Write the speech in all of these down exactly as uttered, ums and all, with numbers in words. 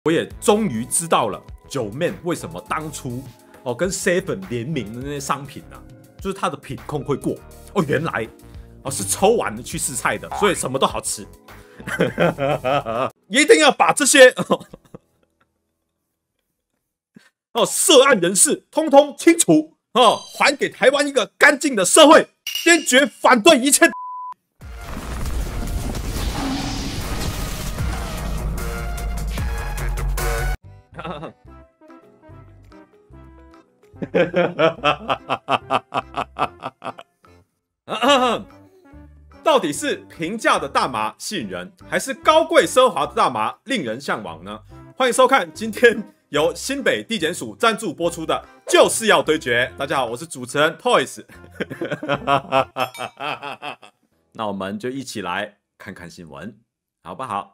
我也终于知道了九妹为什么当初哦跟 seven 联名的那些商品啊，就是它的品控会过哦，原来哦是抽完了去试菜的，所以什么都好吃。一定要把这些哦涉案人士通通清除哦，还给台湾一个干净的社会，坚决反对一切。到底是平价的大麻吸引人，还是高贵奢华的大麻令人向往呢？欢迎收看今天由新北地检署赞助播出的《就是要对决》。大家好，我是主持人 Toys。那我们就一起来看看新闻，好不好？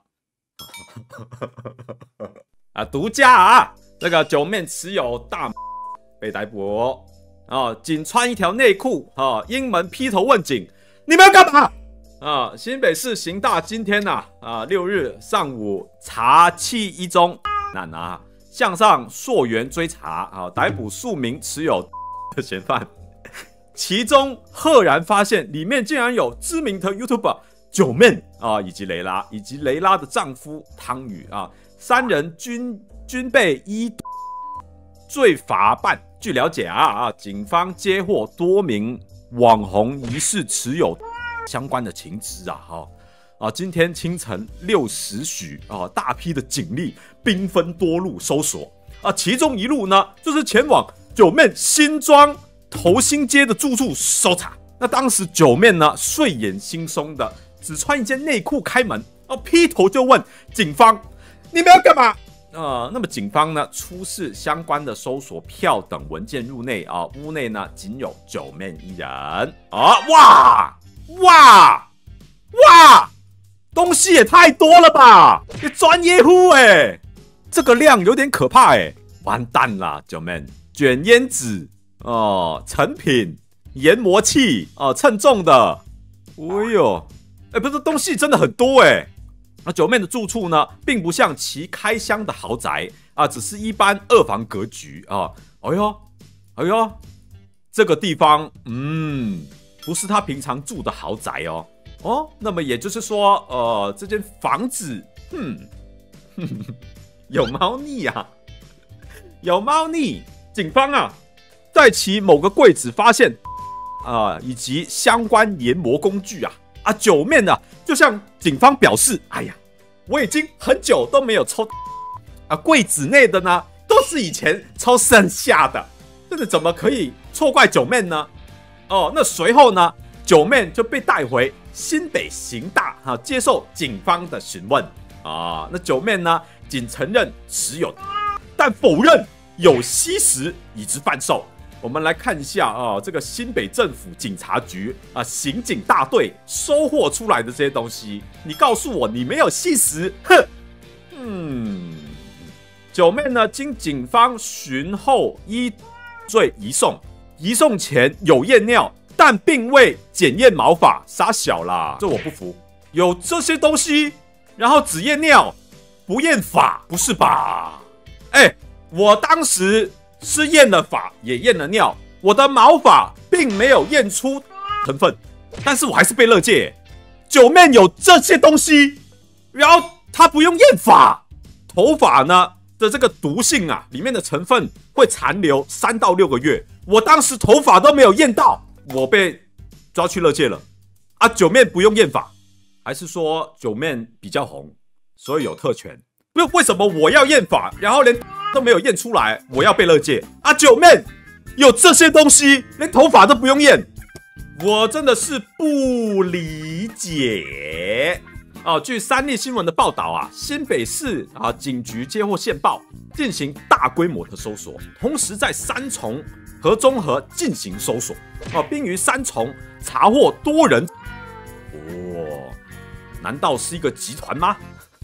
啊，独家啊！这个九妹持有大麻被逮捕哦，哦，仅穿一条内裤，哦，英门劈头问警，你们要干嘛？啊，新北市刑大今天呐、啊，啊，六日上午查缉一宗案啊，向上溯源追查，啊，逮捕数名持有的嫌犯，其中赫然发现里面竟然有知名的 YouTuber 九妹啊，以及雷拉，以及雷拉的丈夫汤宇啊，三人均均被依罪罚办。据了解啊啊，警方接获多名网红疑似持有相关的情资啊，哈啊，今天清晨六时许啊，大批的警力兵分多路搜索啊，其中一路呢就是前往九妹新庄头新街的住处搜查。那当时九妹呢睡眼惺忪的，只穿一件内裤开门，啊，劈头就问警方：“你们要干嘛？”呃，那么警方呢出示相关的搜索票等文件入内啊，屋内呢仅有九妹一人啊，哇哇哇，东西也太多了吧，你专业户哎、欸，这个量有点可怕哎、欸，完蛋啦，九妹，卷烟纸哦，成品研磨器哦，称重的，哎呦，哎，不是，东西真的很多哎、欸。那九妹的住处呢，并不像其开箱的豪宅啊，只是一般二房格局啊。哎呦，哎呦，这个地方，嗯，不是他平常住的豪宅哦。哦，那么也就是说，呃，这间房子，嗯，哼哼有猫腻啊，有猫腻。警方啊，在其某个柜子发现啊，以及相关研磨工具啊。啊，九妹呢，就向警方表示：“哎呀，我已经很久都没有抽啊，柜子内的呢都是以前抽剩下的，这怎么可以错怪九妹呢？”哦，那随后呢，九妹就被带回新北刑大啊，接受警方的询问啊。那九妹呢，仅承认持有，但否认有吸食以之贩售。我们来看一下啊，这个新北政府警察局啊，刑警大队收获出来的这些东西，你告诉我你没有吸食，哼，嗯，九妹呢，经警方询后依罪移送，移送前有验尿，但并未检验毛发，傻小啦，这我不服，有这些东西，然后只验尿不验发，不是吧？哎、欸，我当时。是验了发也验了尿，我的毛发并没有验出成分，但是我还是被勒戒。九妹有这些东西，然后她不用验发，头发呢的这个毒性啊，里面的成分会残留三到六个月。我当时头发都没有验到，我被抓去勒戒了。啊，九妹不用验发，还是说九妹比较红，所以有特权？不是，为什么我要验发，然后连都没有验出来，我要被勒戒啊？九妹有这些东西，连头发都不用验，我真的是不理解啊！据三立新闻的报道啊，新北市啊警局接获线报，进行大规模的搜索，同时在三重和中和进行搜索啊，并于三重查获多人。哦，难道是一个集团吗？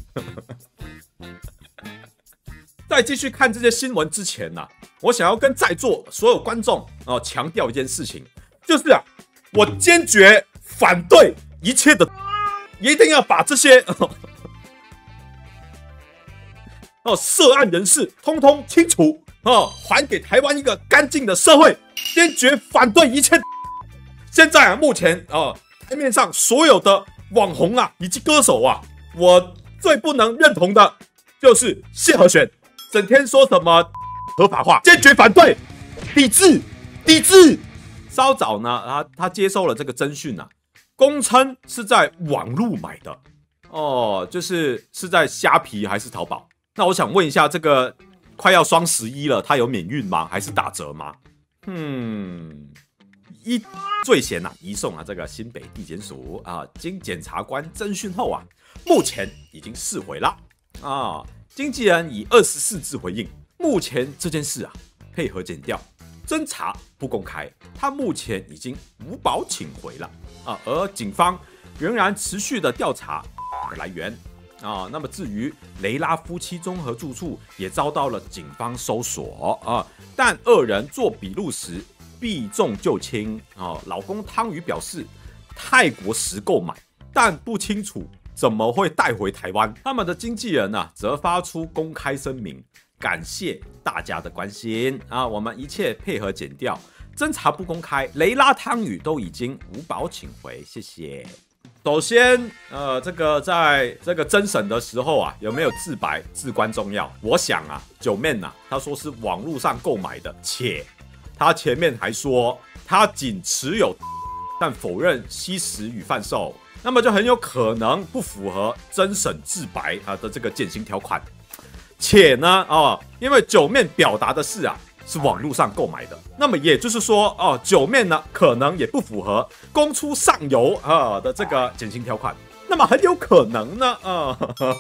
在继续看这些新闻之前呢、啊，我想要跟在座所有观众啊强调一件事情，就是啊，我坚决反对一切的，一定要把这些哦，涉案人士通通清除哦，还给台湾一个干净的社会，坚决反对一切。现在啊，目前哦，台面上所有的网红啊以及歌手啊，我最不能认同的就是谢和弦，整天说什么合法化，坚决反对，抵制，抵制。稍早呢，他他接受了这个侦讯啊，公称是在网路买的哦，就是是在虾皮还是淘宝？那我想问一下，这个快要双十一了，它有免运吗？还是打折吗？嗯，一罪嫌啊，移送啊这个新北地检署啊，经检察官侦讯后啊，目前已经释回了啊。经纪人以二十四字回应，目前这件事啊，配合检调。侦查不公开，他目前已经无保请回了啊，而警方仍然持续的调查来源啊。那么至于雷拉夫妻综合住处也遭到了警方搜索啊，但二人做笔录时避重就轻啊。老公汤宇表示，泰国时购买，但不清楚怎么会带回台湾。他们的经纪人呢、啊，则发出公开声明。感谢大家的关心啊！我们一切配合检调，侦查不公开，雷拉汤宇都已经无保请回，谢谢。首先，呃，这个在这个侦审的时候啊，有没有自白至关重要。我想啊，九妹啊，他说是网络上购买的，且他前面还说他仅持有，但否认吸食与贩售，那么就很有可能不符合侦审自白啊的这个减刑条款。且呢，哦，因为九面表达的是啊，是网络上购买的，那么也就是说，哦，九面呢可能也不符合供出上游啊的这个减刑条款，那么很有可能呢，啊，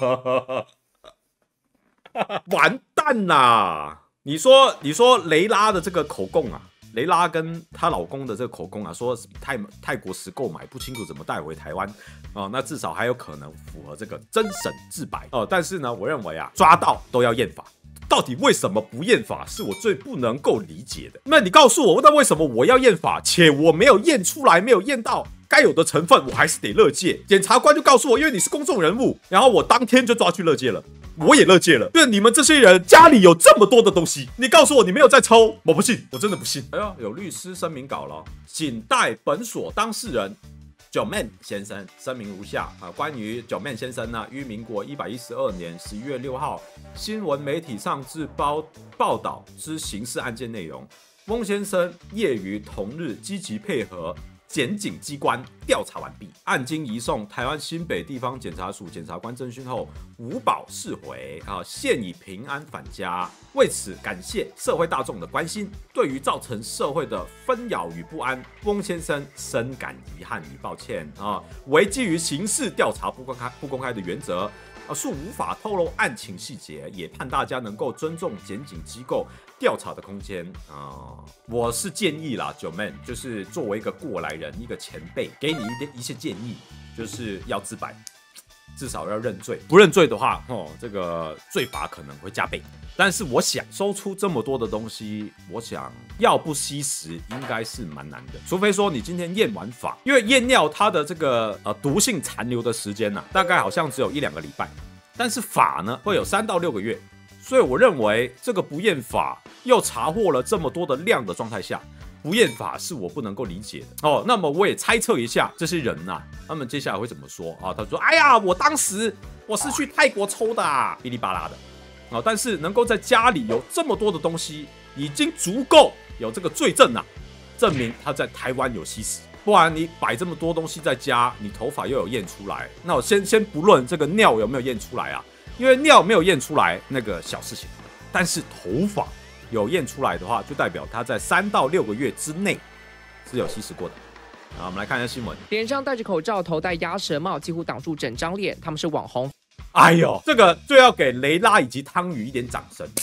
完蛋啦！你说，你说雷拉的这个口供啊，雷拉跟她老公的这个口供啊，说泰泰国时购买，不清楚怎么带回台湾哦，那至少还有可能符合这个侦审自白哦。但是呢，我认为啊，抓到都要验法。到底为什么不验法，是我最不能够理解的。那你告诉我，那为什么我要验法，且我没有验出来，没有验到该有的成分，我还是得勒戒？检察官就告诉我，因为你是公众人物，然后我当天就抓去勒戒了。我也勒戒了。对，你们这些人家里有这么多的东西，你告诉我你没有在抽，我不信，我真的不信。哎呦，有律师声明稿了，仅代本所当事人九妹先生声明如下啊，关于九妹先生呢，于民国一百一十二年十一月六号新闻媒体上至报报道之刑事案件内容，翁先生业于同日积极配合检警机关调查完毕，案经移送台湾新北地方检察署检察官侦讯后，无保释回啊，现已平安返家。为此，感谢社会大众的关心，对于造成社会的纷扰与不安，翁先生深感遗憾与抱歉啊。为基于刑事调查不公开不公开的原则。啊，恕无法透露案情细节，也盼大家能够尊重检警机构调查的空间啊、呃。我是建议啦，九妹，就是作为一个过来人，一个前辈，给你一点一些建议，就是要自白，至少要认罪。不认罪的话，哦，这个罪罚可能会加倍。但是我想搜出这么多的东西，我想要不吸食应该是蛮难的，除非说你今天验完法，因为验尿它的这个呃毒性残留的时间呢、啊，大概好像只有一两个礼拜，但是法呢会有三到六个月，所以我认为这个不验法又查获了这么多的量的状态下，不验法是我不能够理解的哦。那么我也猜测一下这些人呐、啊，他们接下来会怎么说啊？他说：“哎呀，我当时我是去泰国抽的、啊，哔哩吧啦的。”啊，但是能够在家里有这么多的东西，已经足够有这个罪证啊，证明他在台湾有吸食。不然你摆这么多东西在家，你头发又有验出来，那我先先不论这个尿有没有验出来啊，因为尿没有验出来那个小事情，但是头发有验出来的话，就代表他在三到六个月之内是有吸食过的。好，我们来看一下新闻。 脸上戴着口罩，头戴鸭舌帽，几乎挡住整张脸。他们是网红。 哎呦，这个就要给雷拉以及汤宇一点掌声。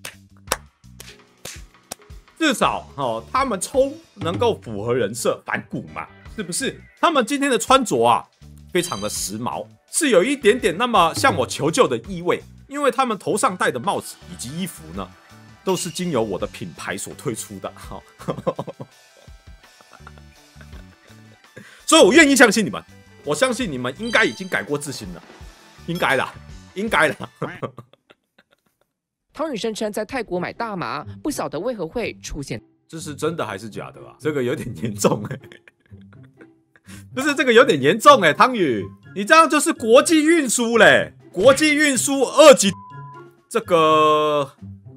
至少哦，他们抽能够符合人设，反骨嘛，是不是？他们今天的穿着啊，非常的时髦，是有一点点那么向我求救的意味，因为他们头上戴的帽子以及衣服呢，都是经由我的品牌所推出的。好，所以我愿意相信你们，我相信你们应该已经改过自新了。应该啦，应该啦。 汤宇声称在泰国买大麻，不晓得为何会出现。 这是真的还是假的啊？这个有点严重哎、欸，不是这个有点严重哎、欸，汤宇，你这样就是国际运输嘞，国际运输二级，这个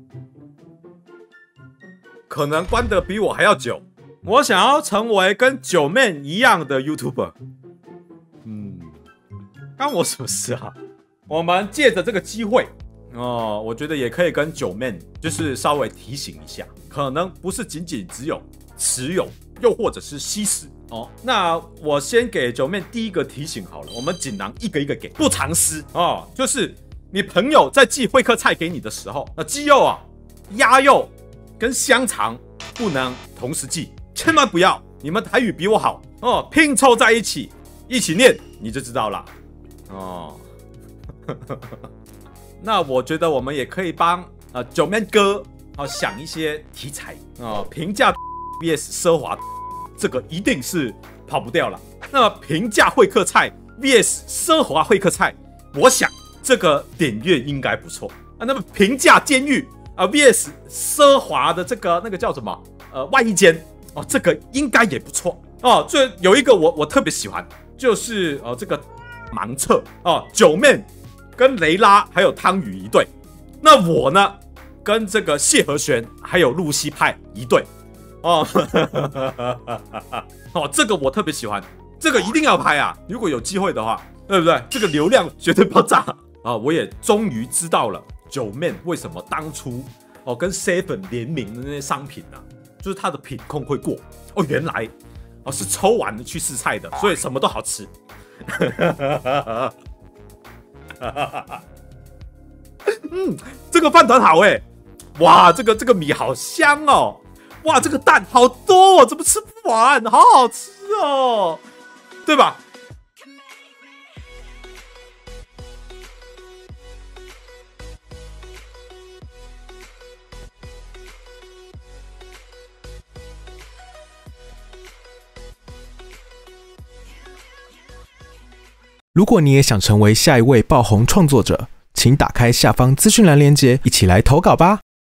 可能关得比我还要久。我想要成为跟九妹一样的 YouTuber， 嗯，干我什么事啊？我们借着这个机会哦，我觉得也可以跟九妹就是稍微提醒一下，可能不是仅仅只有持有，又或者是吸食哦。那我先给九妹第一个提醒好了，我们锦囊一个一个给，不藏私哦。就是你朋友在寄会客菜给你的时候，那鸡肉啊、鸭肉跟香肠不能同时寄。千万不要，你们台语比我好哦，拼凑在一起，一起念你就知道了哦。那我觉得我们也可以帮呃九妹哥哦想一些题材哦，平价 V S 奢华，这个一定是跑不掉了。那平价会客菜 V S 奢华会客菜，我想这个点阅应该不错啊。那么平价监狱啊 V S 奢华的这个那个叫什么呃外衣间。哦，这个应该也不错哦。这有一个我我特别喜欢，就是呃这个盲测哦，九妹跟雷拉还有汤宇一对，那我呢跟这个谢和弦还有露西派一对哦。哦，这个我特别喜欢，这个一定要拍啊！如果有机会的话，对不对？这个流量绝对爆炸啊！我也终于知道了九妹为什么当初哦跟 seven 联名的那些商品啊。就是它的品控会过哦，原来哦是抽完了去试菜的，所以什么都好吃。嗯，这个饭团好哎，哇，这个这个米好香哦，哇，这个蛋好多哦，怎么吃不完？好好吃哦，对吧？ 如果你也想成为下一位爆红创作者，请打开下方资讯栏连结，一起来投稿吧。